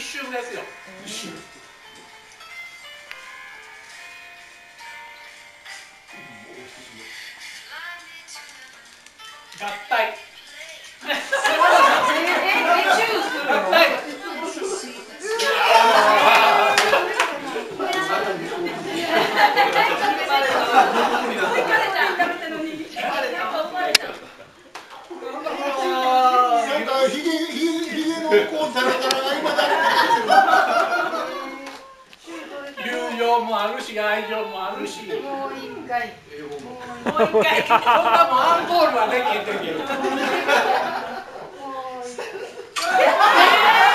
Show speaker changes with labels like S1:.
S1: 瞬ですよ。
S2: 一瞬。
S1: 合体。合体。
S2: ひげのこうザラザラが今だ
S1: 友情もあるし愛情もあるし。もう一回。そんなもんアンコールはできへんできる。